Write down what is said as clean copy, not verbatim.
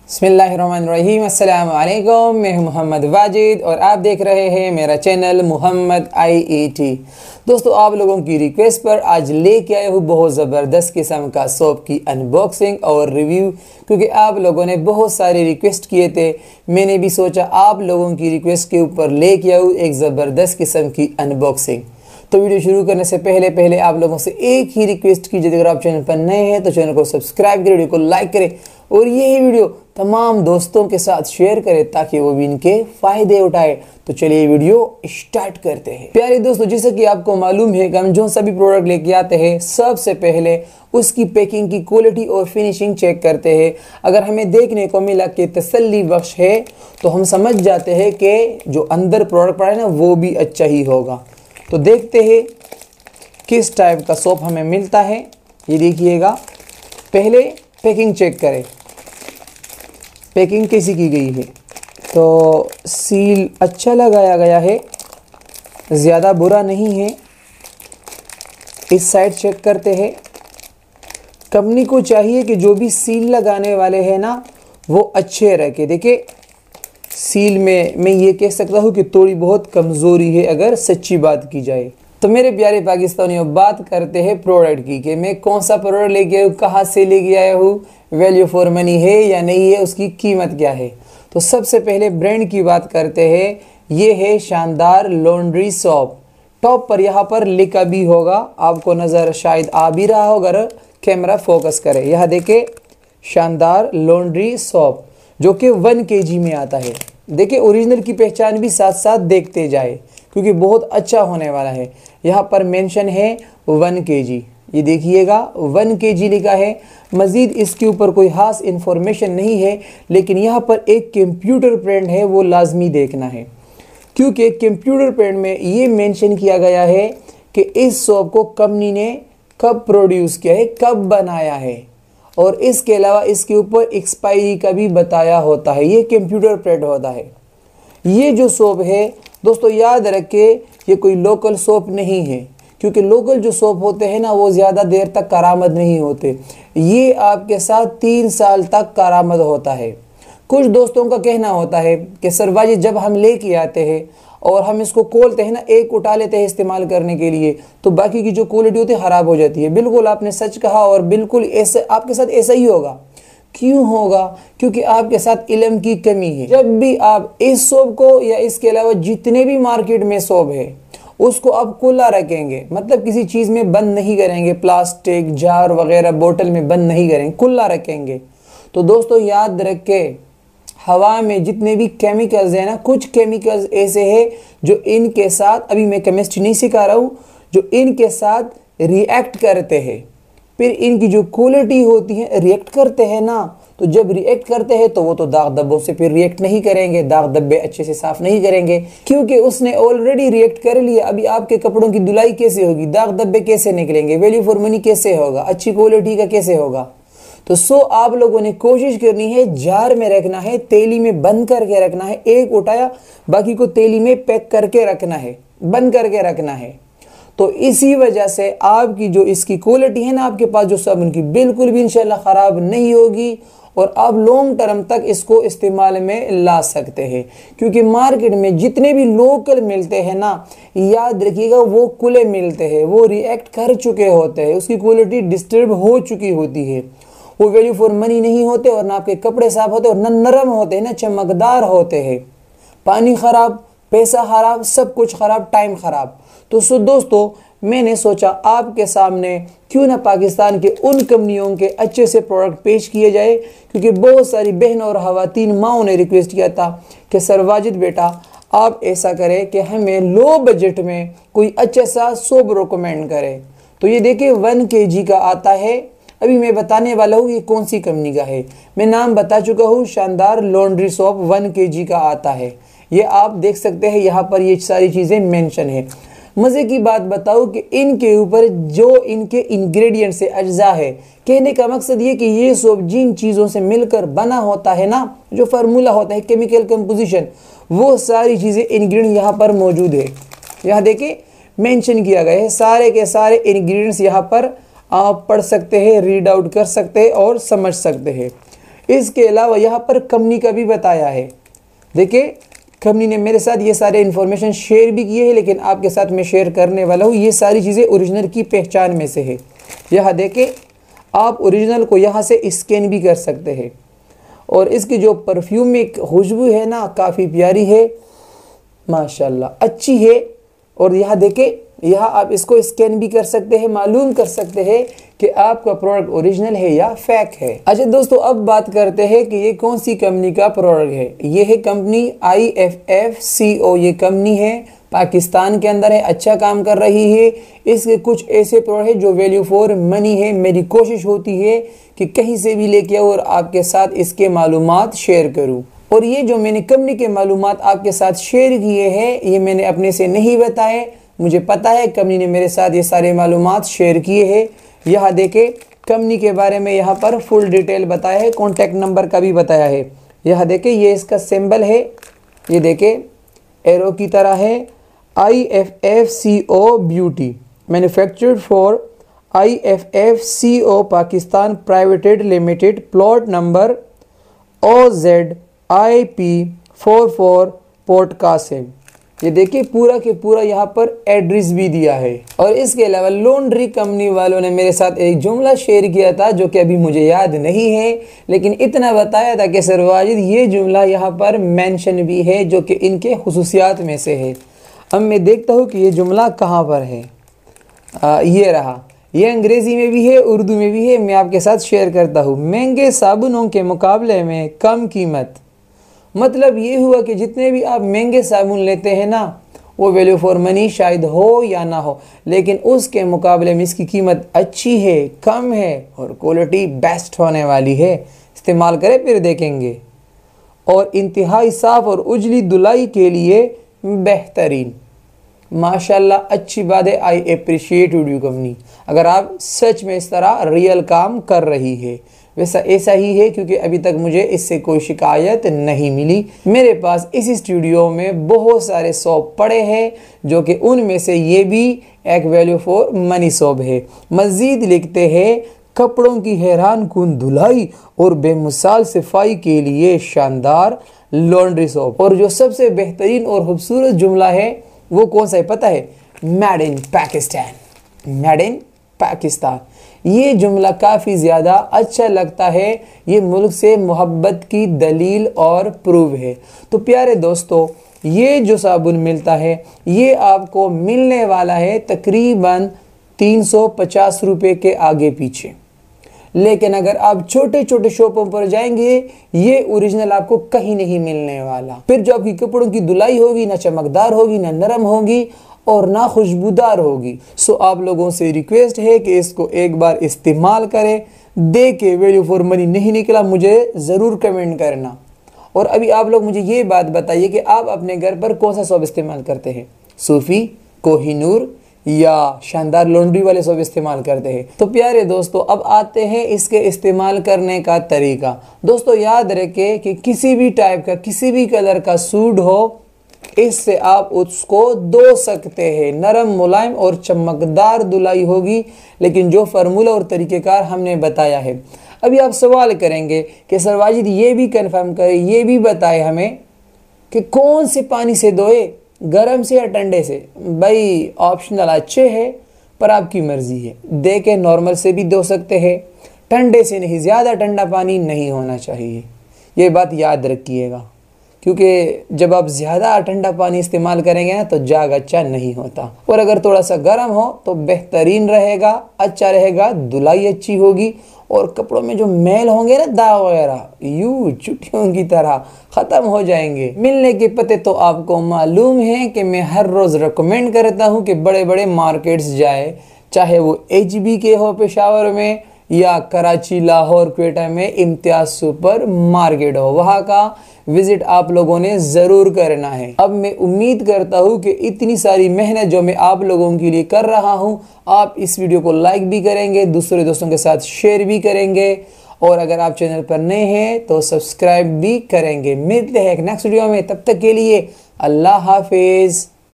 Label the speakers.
Speaker 1: बिस्मिल्लाहिर्रहमानिर्रहीम। अस्सलाम वालेकुम। मैं हूं मोहम्मद वाजिद और आप देख रहे हैं मेरा चैनल मोहम्मद IET। दोस्तों, आप लोगों की रिक्वेस्ट पर आज लेके आया हूँ बहुत ज़बरदस्त किस्म का सोप की अनबॉक्सिंग और रिव्यू, क्योंकि आप लोगों ने बहुत सारे रिक्वेस्ट किए थे। मैंने भी सोचा आप लोगों की रिक्वेस्ट के ऊपर लेके आऊँ एक ज़बरदस्त किस्म की अनबॉक्सिंग। तो वीडियो शुरू करने से पहले आप लोगों से एक ही रिक्वेस्ट की, यदि अगर आप चैनल पर नए हैं तो चैनल को सब्सक्राइब करें, वीडियो को लाइक करें और यही वीडियो तमाम दोस्तों के साथ शेयर करें ताकि वो भी इनके फ़ायदे उठाए। तो चलिए वीडियो स्टार्ट करते हैं। प्यारे दोस्तों, जैसे कि आपको मालूम है कि हम जो सभी प्रोडक्ट लेके आते हैं सबसे पहले उसकी पैकिंग की क्वालिटी और फिनिशिंग चेक करते हैं। अगर हमें देखने को मिला कि तसल्ली बख्श है तो हम समझ जाते हैं कि जो अंदर प्रोडक्ट पड़ा है ना वो भी अच्छा ही होगा। तो देखते हैं किस टाइप का सोप हमें मिलता है। ये देखिएगा, पहले पैकिंग चेक करें, पैकिंग कैसी की गई है। तो सील अच्छा लगाया गया है, ज़्यादा बुरा नहीं है। इस साइड चेक करते हैं। कंपनी को चाहिए कि जो भी सील लगाने वाले हैं ना वो अच्छे रखे। देखिए, सील में मैं ये कह सकता हूँ कि थोड़ी बहुत कमज़ोरी है अगर सच्ची बात की जाए। तो मेरे प्यारे पाकिस्तानियों, बात करते हैं प्रोडक्ट की कि मैं कौन सा प्रोडक्ट लेके आया हूँ, कहाँ से लेके आया हूँ, वैल्यू फॉर मनी है या नहीं है, उसकी कीमत क्या है। तो सबसे पहले ब्रांड की बात करते हैं। ये है शानदार लॉन्ड्री सोप। टॉप पर यहाँ पर लिखा भी होगा, आपको नज़र शायद आ भी रहा होगा अगर कैमरा फोकस करे। यहाँ देखे, शानदार लॉन्ड्री सोप जो कि 1 kg में आता है। देखिए, ओरिजिनल की पहचान भी साथ साथ देखते जाए क्योंकि बहुत अच्छा होने वाला है। यहाँ पर मेंशन है 1 kg, ये देखिएगा 1 kg लिखा है। मज़ीद इसके ऊपर कोई खास इन्फॉर्मेशन नहीं है, लेकिन यहाँ पर एक कंप्यूटर प्रिंट है, वो लाजमी देखना है क्योंकि कंप्यूटर प्रिंट में ये मेंशन किया गया है कि इस सोप को कंपनी ने कब प्रोड्यूस किया है, कब बनाया है, और इसके अलावा इसके ऊपर एक्सपायरी का भी बताया होता है। ये कंप्यूटर प्रिंट होता है। ये जो सोप है दोस्तों, याद रखे ये कोई लोकल सोप नहीं है, क्योंकि लोकल जो सोप होते हैं ना वो ज़्यादा देर तक कारामद नहीं होते। ये आपके साथ 3 साल तक कारामद होता है। कुछ दोस्तों का कहना होता है कि सर भाई, जब हम लेके आते हैं और हम इसको खोलते हैं ना, एक उठा लेते हैं इस्तेमाल करने के लिए, तो बाकी की जो क्वालिटी होती है ख़राब हो जाती है। बिल्कुल आपने सच कहा और बिल्कुल ऐसे आपके साथ ऐसा ही होगा। क्यों होगा? क्योंकि आपके साथ इल्म की कमी है। जब भी आप इस सोप को या इसके अलावा जितने भी मार्केट में सोप है उसको आप खुला रखेंगे, मतलब किसी चीज़ में बंद नहीं करेंगे, प्लास्टिक जार वगैरह बोतल में बंद नहीं करेंगे, खुला रखेंगे। तो दोस्तों याद रखें, हवा में जितने भी केमिकल्स हैं ना, कुछ केमिकल्स ऐसे हैं जो इनके साथ, अभी मैं केमिस्ट्री नहीं सिखा रहा हूँ, जो इनके साथ रिएक्ट करते हैं। फिर इनकी जो क्वालिटी होती है, रिएक्ट करते हैं ना, तो जब रिएक्ट करते हैं तो वो तो दाग धब्बों से फिर रिएक्ट नहीं करेंगे, दाग धब्बे अच्छे से साफ नहीं करेंगे क्योंकि उसने ऑलरेडी रिएक्ट कर लिया। अभी आपके कपड़ों की धुलाई कैसे होगी, दाग धब्बे कैसे निकलेंगे, वैल्यू फॉर मनी कैसे होगा, अच्छी क्वालिटी का कैसे होगा। तो आप लोगों ने कोशिश करनी है, जार में रखना है, तेली में बंद करके रखना है। एक उठाया, बाकी को तेली में पैक करके रखना है, बंद करके रखना है। तो इसी वजह से आपकी जो इसकी क्वालिटी है ना, आपके पास जो साबुन की, बिल्कुल भी इंशाल्लाह ख़राब नहीं होगी और आप लॉन्ग टर्म तक इसको इस्तेमाल में ला सकते हैं। क्योंकि मार्केट में जितने भी लोकल मिलते हैं ना, याद रखिएगा वो खुले मिलते हैं, वो रिएक्ट कर चुके होते हैं, उसकी क्वालिटी डिस्टर्ब हो चुकी होती है, वो वैल्यू फॉर मनी नहीं होते और ना आपके कपड़े साफ होते और ना नरम होते हैं, ना चमकदार होते हैं। पानी ख़राब, पैसा ख़राब, सब कुछ ख़राब, टाइम ख़राब। तो दोस्तों, मैंने सोचा आपके सामने क्यों ना पाकिस्तान के उन कंपनियों के अच्छे से प्रोडक्ट पेश किए जाए, क्योंकि बहुत सारी बहनों और ख़वातीन माओं ने रिक्वेस्ट किया था कि सर वाजिद बेटा आप ऐसा करें कि हमें लो बजट में कोई अच्छा सा सोप रिकमेंड करें। तो ये देखिए 1 kg का आता है। अभी मैं बताने वाला हूँ ये कौन सी कंपनी का है। मैं नाम बता चुका हूँ, शानदार लॉन्ड्री सोप 1 kg का आता है। ये आप देख सकते हैं, यहाँ पर ये सारी चीज़ें मेंशन है। मज़े की बात बताऊँ कि इनके ऊपर जो इनके इंग्रेडिएंट से अज्जा है, कहने का मकसद ये कि ये सोप जिन चीज़ों से मिलकर बना होता है ना, जो फार्मूला होता है, केमिकल कंपोजिशन, वो सारी चीज़ें इंग्रेडिएंट यहाँ पर मौजूद है। यहाँ देखिए मेंशन किया गया है, सारे के सारे इंग्रेडिएंट्स यहाँ पर आप पढ़ सकते हैं, रीड आउट कर सकते हैं और समझ सकते हैं। इसके अलावा यहाँ पर कंपनी का भी बताया है। देखिए कंपनी ने मेरे साथ ये सारे इन्फॉर्मेशन शेयर भी किए हैं, लेकिन आपके साथ मैं शेयर करने वाला हूँ ये सारी चीज़ें ओरिजिनल की पहचान में से है। यहाँ देखें, आप ओरिजिनल को यहाँ से स्कैन भी कर सकते हैं। और इसकी जो परफ्यूम में खुशबू है ना, काफ़ी प्यारी है, माशाल्लाह अच्छी है। और यहाँ देखें, यहाँ आप इसको स्कैन भी कर सकते हैं, मालूम कर सकते हैं कि आपका प्रोडक्ट ओरिजिनल है या फेक है। अच्छा दोस्तों, अब बात करते हैं कि ये कौन सी कंपनी का प्रोडक्ट है। ये है कंपनी IFFCO। ये कंपनी है, पाकिस्तान के अंदर है, अच्छा काम कर रही है। इसके कुछ ऐसे प्रोडक्ट है जो वैल्यू फॉर मनी है। मेरी कोशिश होती है कि कहीं से भी लेके आओ और आपके साथ इसके मालूमात शेयर करूँ। और ये जो मैंने कंपनी के मालूमात आपके साथ शेयर किए हैं, ये मैंने अपने से नहीं बताए, मुझे पता है कंपनी ने मेरे साथ ये सारे मालूमात शेयर किए हैं। यहाँ देखें, कंपनी के बारे में यहाँ पर फुल डिटेल बताया है, कॉन्टैक्ट नंबर का भी बताया है। यहाँ देखें, ये इसका सिंबल है, ये देखें एरो की तरह है, IFFCO beauty, manufactured for IFFCO Pakistan private limited, plot number OZIP44 port Qasim. ये देखिए पूरा के पूरा यहाँ पर एड्रेस भी दिया है। और इसके अलावा लॉन्ड्री कंपनी वालों ने मेरे साथ एक जुमला शेयर किया था जो कि अभी मुझे याद नहीं है, लेकिन इतना बताया था कि सर वाजिद ये जुमला यहाँ पर मेंशन भी है जो कि इनके खुसूसियात में से है। अब मैं देखता हूँ कि ये जुमला कहाँ पर है। ये रहा, ये अंग्रेज़ी में भी है, उर्दू में भी है, मैं आपके साथ शेयर करता हूँ। महंगे साबुनों के मुकाबले में कम कीमत, मतलब ये हुआ कि जितने भी आप महंगे साबुन लेते हैं ना, वो वैल्यू फॉर मनी शायद हो या ना हो, लेकिन उसके मुकाबले में इसकी कीमत अच्छी है, कम है और क्वालिटी बेस्ट होने वाली है। इस्तेमाल करें फिर देखेंगे। और इंतहाई साफ़ और उजली धुलाई के लिए बेहतरीन, माशाल्लाह अच्छी बात है। आई अप्रिशिएट यू कंपनी, अगर आप सच में इस तरह रियल काम कर रही है। वैसा ऐसा ही है, क्योंकि अभी तक मुझे इससे कोई शिकायत नहीं मिली। मेरे पास इस स्टूडियो में बहुत सारे शॉप पड़े हैं, जो कि उनमें से ये भी एक वैल्यू फॉर मनी शॉप है। मज़ीद लिखते हैं, कपड़ों की हैरान कुन धुलाई और बेमिसाल सफाई के लिए शानदार लॉन्ड्री शॉप। और जो सबसे बेहतरीन और खूबसूरत जुमला है वो कौन सा है पता है? Made in Pakistan, made in Pakistan. ये जुमला काफ़ी ज़्यादा अच्छा लगता है, ये मुल्क से मोहब्बत की दलील और प्रूव है। तो प्यारे दोस्तों, ये जो साबुन मिलता है ये आपको मिलने वाला है तकरीबन 350 रुपये के आगे पीछे। लेकिन अगर आप छोटे छोटे शॉपों पर जाएंगे ये ओरिजिनल आपको कहीं नहीं मिलने वाला। फिर जो आपकी कपड़ों की धुलाई होगी ना चमकदार होगी, ना नरम होगी और ना खुशबूदार होगी। सो आप लोगों से रिक्वेस्ट है कि इसको एक बार इस्तेमाल करें, देखे वैल्यू फॉर मनी नहीं निकला मुझे ज़रूर कमेंट करना। और अभी आप लोग मुझे ये बात बताइए कि आप अपने घर पर कौन सा सोप इस्तेमाल करते हैं? सूफी, कोहिनूर या शानदार लॉन्ड्री वाले सोप इस्तेमाल करते हैं? तो प्यारे दोस्तों, अब आते हैं इसके इस्तेमाल करने का तरीका। दोस्तों याद रखें कि किसी भी टाइप का, किसी भी कलर का सूट हो, इससे आप उसको धो सकते हैं। नरम, मुलायम और चमकदार धुलाई होगी, लेकिन जो फार्मूला और तरीक़ेकार हमने बताया है। अभी आप सवाल करेंगे कि सर वाजिद ये भी कंफर्म करें, ये भी बताए हमें कि कौन से पानी से धोए, गर्म से या ठंडे से? भाई ऑप्शनल अच्छे हैं, पर आपकी मर्ज़ी है। देखें नॉर्मल से भी धो सकते हैं, ठंडे से नहीं, ज़्यादा ठंडा पानी नहीं होना चाहिए, ये बात याद रखिएगा। क्योंकि जब आप ज़्यादा ठंडा पानी इस्तेमाल करेंगे ना तो जाग अच्छा नहीं होता। और अगर थोड़ा सा गर्म हो तो बेहतरीन रहेगा, अच्छा रहेगा, धुलाई अच्छी होगी और कपड़ों में जो मैल होंगे ना, दाग वगैरह, यूँ चुटियों की तरह ख़त्म हो जाएंगे। मिलने के पते तो आपको मालूम है कि मैं हर रोज़ रिकमेंड करता हूँ कि बड़े बड़े मार्केट्स जाए, चाहे वो HB के हो पेशावर में या कराची, लाहौर, क्वेटा में इम्तियाज सुपर मार्केट हो, वहाँ का विजिट आप लोगों ने ज़रूर करना है। अब मैं उम्मीद करता हूँ कि इतनी सारी मेहनत जो मैं आप लोगों के लिए कर रहा हूँ, आप इस वीडियो को लाइक भी करेंगे, दूसरे दोस्तों के साथ शेयर भी करेंगे, और अगर आप चैनल पर नए हैं तो सब्सक्राइब भी करेंगे। मिलते हैं एक नेक्स्ट वीडियो में, तब तक के लिए अल्लाह हाफिज़।